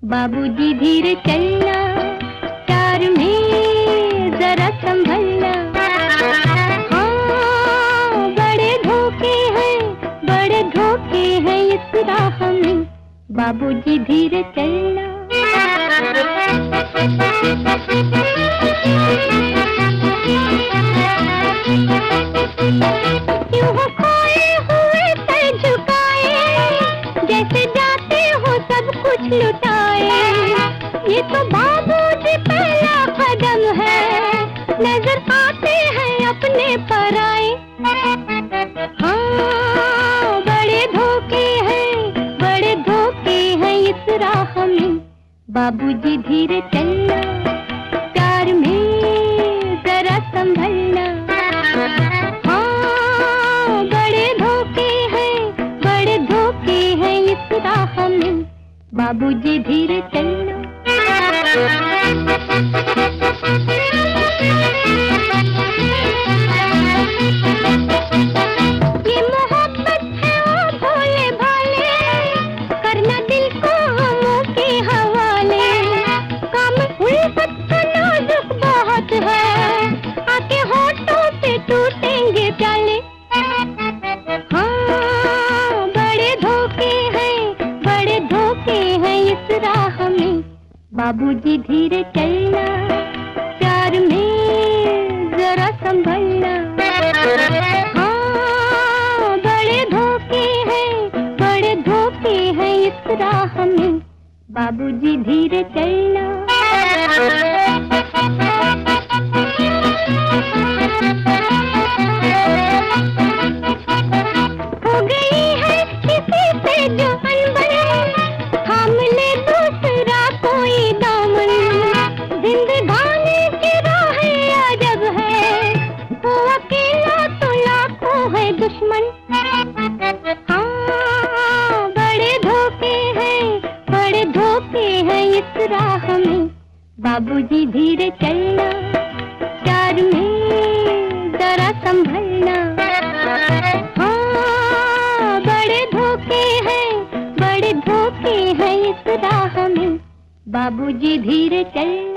बाबूजी धीरे चलना, प्यार में जरा संभलना। हाँ, बड़े धोखे हैं इस राह में, बाबूजी धीरे चलना। यूं हो खोए हुए सर झुकाए, जैसे जाते हो सब कुछ लुटाए। ये तो बाबूजी पहला कदम है, नजर आते हैं अपने पराए। हाँ, बड़े धोखे हैं इस राह में, बाबूजी धीरे चलना, प्यार में जरा संभलना। हाँ, बड़े धोखे हैं इस राह में, बाबूजी धीरे चलना। ये मोहब्बत है ओ भोले भाले, करना दिल को हमों के हवाले। काम उल्फत का नाजुक बहुत है, आके होठों पे टूटेंगे प्याले। हाँ, बड़े धोखे हैं इस राह में, बाबूजी धीरे चलना, प्यार में जरा संभलना। हाँ, बड़े धोखे हैं इस राह में, बाबूजी धीरे चलना। हो गई है किसी से जो अनबन, थाम ले दूसरा कोई दामन। जिंदगानी की राह अजब है, वो अकेला तो लाखों है दुश्मन। हाँ, बड़े धोखे हैं इस राह में, बाबूजी धीरे चलना, प्यार में जरा संभलना। हाँ, बड़े धोखे हैं इस राह में, बाबूजी धीरे चलना।